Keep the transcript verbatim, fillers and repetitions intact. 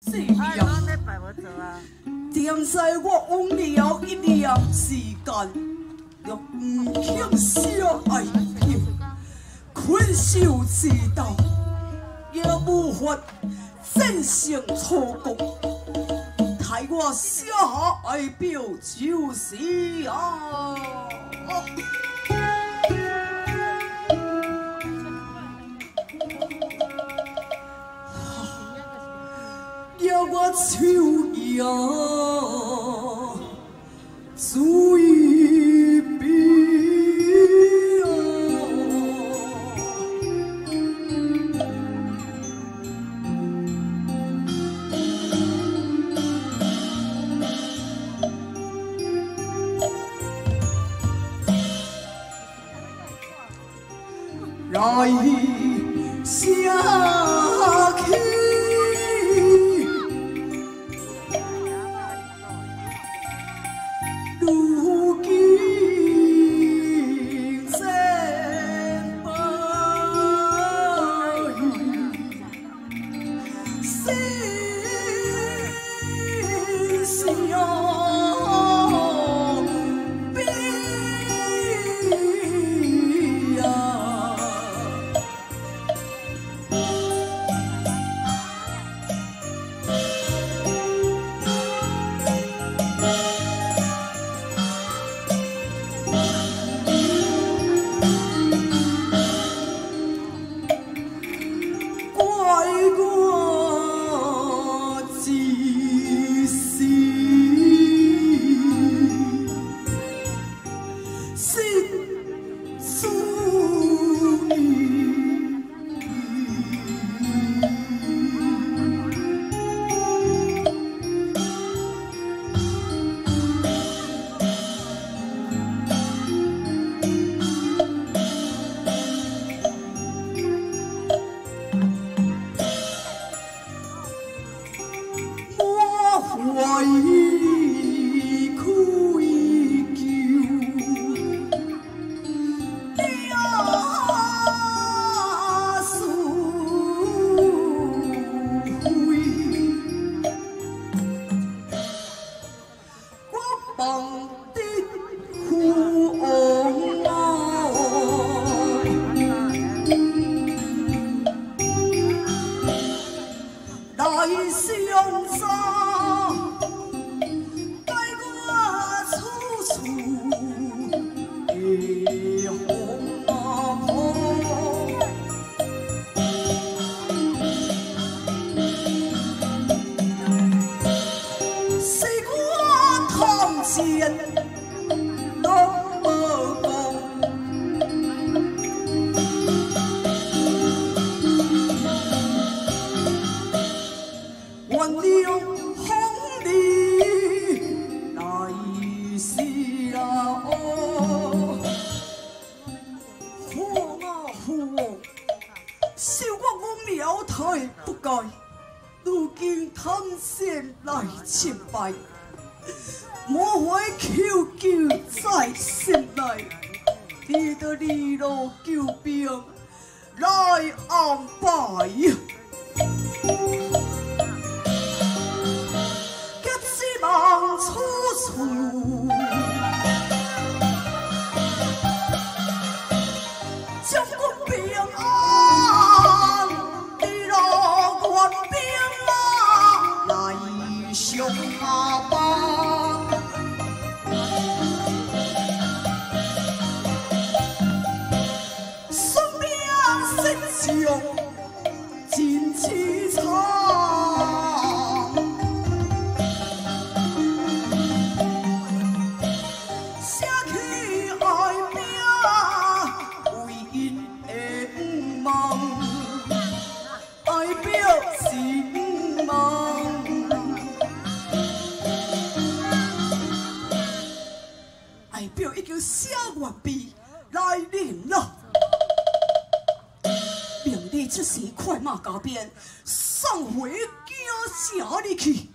是啊，点使我往了一念时间，若唔肯相爱了，困守之道，也无法战胜错过。待我写下爱表就是啊。要我手呀，水边来下去。莫非求救在心内，你得离路救兵来安排。急急忙出处，将军平安，离路援兵啊，来上马帮。真凄惨，写起爱名为因的梦，爱表心梦，爱表已经写完毕，来临了。命你出时快马加鞭，送回家城里去。